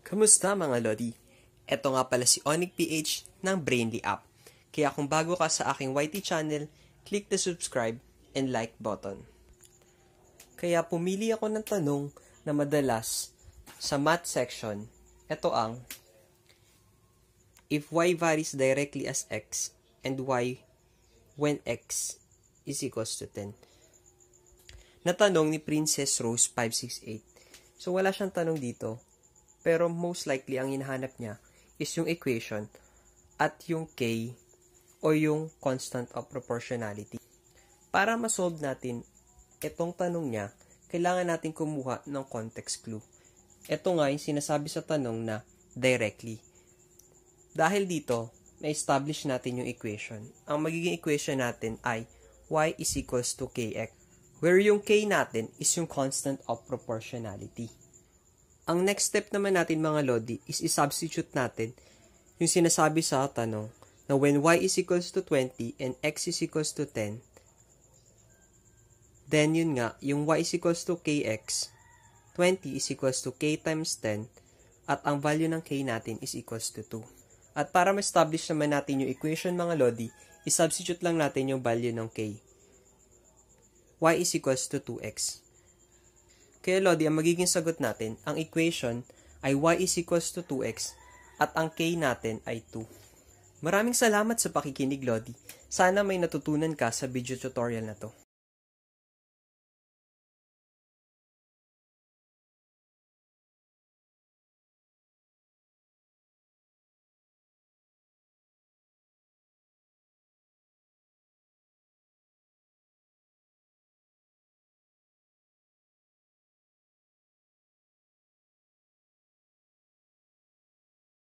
Kamusta mga Lodi? Ito nga pala si Onic PH ng Brainly App. Kaya kung bago ka sa aking YT channel, click the subscribe and like button. Kaya pumili ako ng tanong na madalas sa math section. Ito ang, if y varies directly as x and y when x is equals to 10. Natanong ni Princess Rose 568. So wala siyang tanong dito. Pero most likely, ang hinahanap niya is yung equation at yung k o yung constant of proportionality. Para ma-solve natin itong tanong niya, kailangan natin kumuha ng context clue. Ito nga yung sinasabi sa tanong na directly. Dahil dito, na-establish natin yung equation. Ang magiging equation natin ay y is equals to kx, where yung k natin is yung constant of proportionality. Ang next step naman natin mga Lodi is i-substitute natin yung sinasabi sa tanong na when y is equals to 20 and x is equals to 10, then yun nga, yung y is equals to kx, 20 is equals to k times 10, at ang value ng k natin is equals to 2. At para ma-establish naman natin yung equation mga Lodi, i-substitute lang natin yung value ng k. Y is equals to 2x. Kaya Lodi, ang magiging sagot natin, ang equation ay y is equals to 2x at ang k natin ay 2. Maraming salamat sa pakikinig Lodi. Sana may natutunan ka sa video tutorial na to.